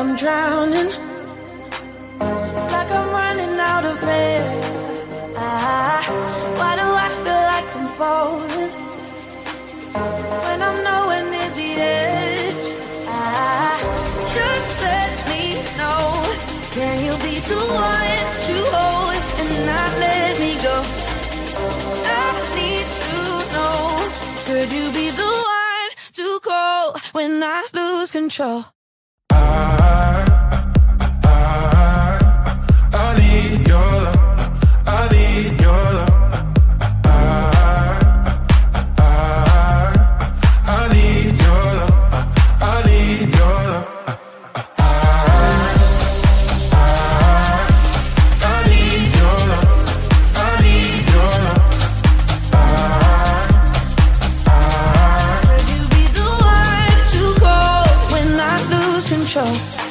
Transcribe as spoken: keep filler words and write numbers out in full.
I'm drowning, like I'm running out of air. Ah, why do I feel like I'm falling when I'm nowhere near the edge? Ah, just let me know. Can you be the one to hold and not let me go? I need to know. Could you be the one to call when I lose control? I, I, I need your love. I need your love. I, I, I need your love. I need your love. I, I need your love. I need your love. Could you be the one to call when I lose control?